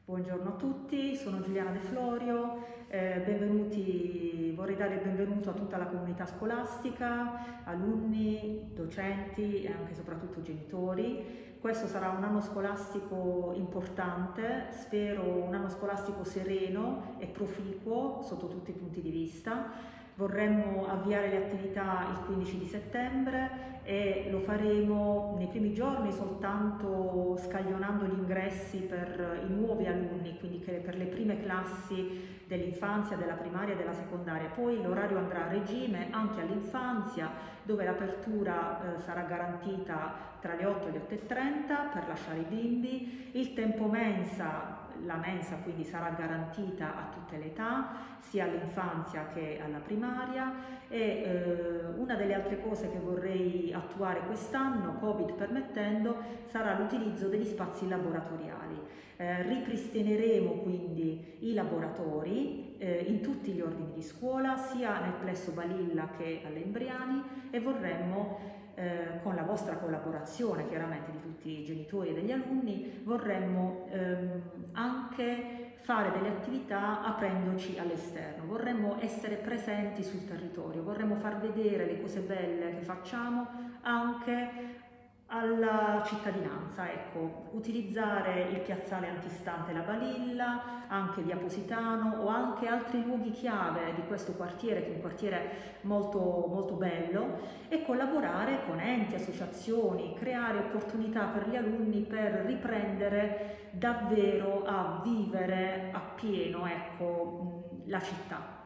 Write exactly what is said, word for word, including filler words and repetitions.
Buongiorno a tutti, sono Giuliana De Florio, eh, benvenuti, vorrei dare il benvenuto a tutta la comunità scolastica, alunni, docenti e anche e soprattutto genitori. Questo sarà un anno scolastico importante, spero un anno scolastico sereno e proficuo sotto tutti i punti di vista. Vorremmo avviare le attività il quindici di settembre e lo faremo nei primi giorni soltanto scaglionando gli ingressi per i nuovi alunni, quindi che per le prime classi dell'infanzia, della primaria e della secondaria. Poi l'orario andrà a regime anche all'infanzia, dove l'apertura eh, sarà garantita tra le otto e le otto e trenta per lasciare i bimbi. Il tempo mensa, la mensa quindi sarà garantita a tutte le età, sia all'infanzia che alla primaria. E eh, una delle altre cose che vorrei attuare quest'anno, Covid permettendo, sarà l'utilizzo degli spazi laboratoriali. Eh, ripristineremo quindi i laboratori eh, in tutti gli ordini di scuola, sia nel plesso Balilla che alle Embriani, e vorremmo Eh, con la vostra collaborazione, chiaramente di tutti i genitori e degli alunni, vorremmo ehm, anche fare delle attività aprendoci all'esterno, vorremmo essere presenti sul territorio, vorremmo far vedere le cose belle che facciamo anche alla cittadinanza, ecco, utilizzare il piazzale antistante la Balilla, anche via Positano o anche altri luoghi chiave di questo quartiere, che è un quartiere molto, molto bello, e collaborare con enti, associazioni, creare opportunità per gli alunni per riprendere davvero a vivere appieno, ecco, la città.